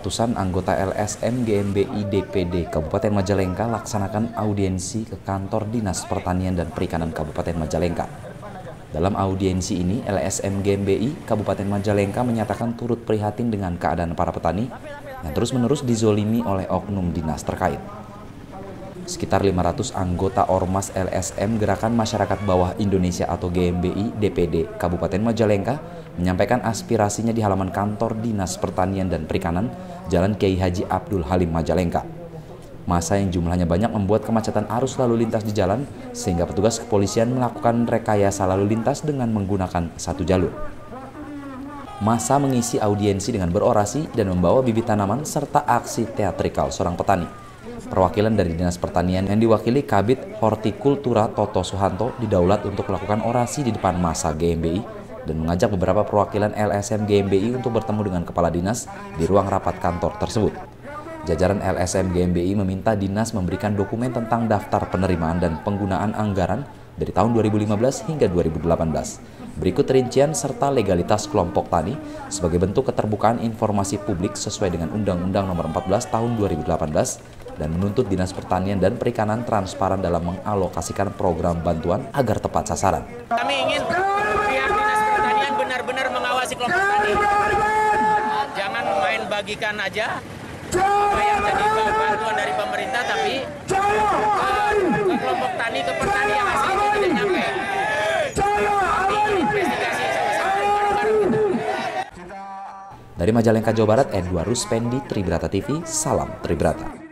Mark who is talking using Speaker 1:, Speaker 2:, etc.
Speaker 1: ratusan anggota LSM GMBI DPD Kabupaten Majalengka laksanakan audiensi ke kantor Dinas Pertanian dan Perikanan Kabupaten Majalengka. Dalam audiensi ini, LSM GMBI Kabupaten Majalengka menyatakan turut prihatin dengan keadaan para petani yang terus-menerus dizolimi oleh oknum dinas terkait. Sekitar 500 anggota Ormas LSM Gerakan Masyarakat Bawah Indonesia atau GMBI DPD Kabupaten Majalengka menyampaikan aspirasinya di halaman kantor Dinas Pertanian dan Perikanan Jalan Kiai Haji Abdul Halim Majalengka. Massa yang jumlahnya banyak membuat kemacetan arus lalu lintas di jalan sehingga petugas kepolisian melakukan rekayasa lalu lintas dengan menggunakan satu jalur. Massa mengisi audiensi dengan berorasi dan membawa bibit tanaman serta aksi teatrikal seorang petani. Perwakilan dari Dinas Pertanian yang diwakili Kabid Hortikultura Toto Suhanto didaulat untuk melakukan orasi di depan massa GMBI dan mengajak beberapa perwakilan LSM GMBI untuk bertemu dengan kepala dinas di ruang rapat kantor tersebut. Jajaran LSM GMBI meminta dinas memberikan dokumen tentang daftar penerimaan dan penggunaan anggaran dari tahun 2015 hingga 2018. Berikut rincian serta legalitas kelompok tani sebagai bentuk keterbukaan informasi publik sesuai dengan Undang-Undang Nomor 14 Tahun 2018 dan menuntut Dinas Pertanian dan Perikanan transparan dalam mengalokasikan program bantuan agar tepat sasaran.
Speaker 2: Kami ingin pihak Dinas Pertanian benar-benar mengawasi kelompok tani. Jangan main bagikan aja apa yang jadi bantuan dari pemerintah, tapi ke kelompok tani, ke petani yang hasilnya tidak nyampe. Kami ingin investigasi sama-sama bareng-bareng gitu.
Speaker 1: Dari Majalengka, Jawa Barat, Edward Ruspendi, Tribrata TV, salam Tribrata.